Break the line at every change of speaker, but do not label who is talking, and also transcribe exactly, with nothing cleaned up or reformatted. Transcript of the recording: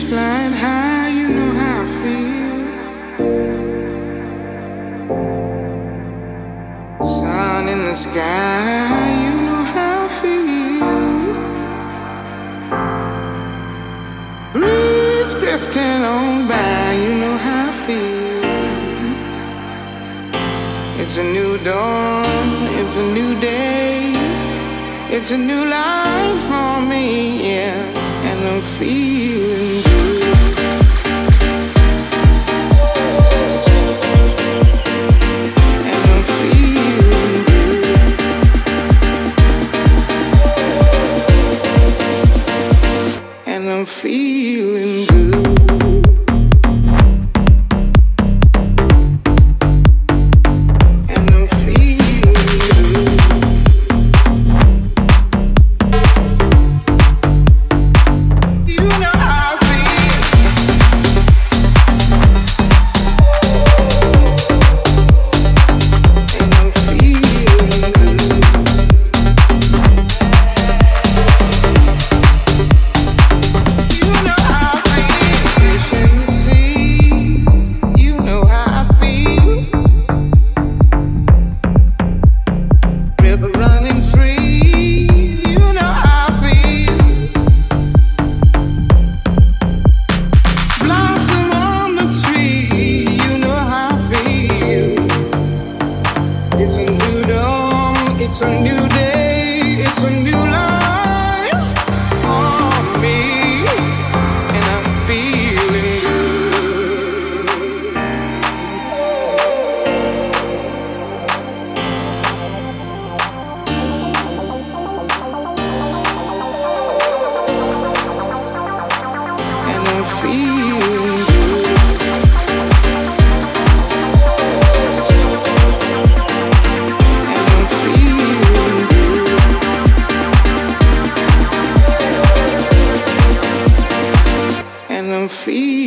flying high, you know how I feel. Sun in the sky, you know how I feel. Breeze drifting on by, you know how I feel. It's a new dawn, it's a new day, it's a new life for me, yeah. And I'm feeling good. And I'm feeling good. And I'm feeling good. It's a new day, it's a new life for me, and I'm feeling good. And I'm feeling good. And I'm feeling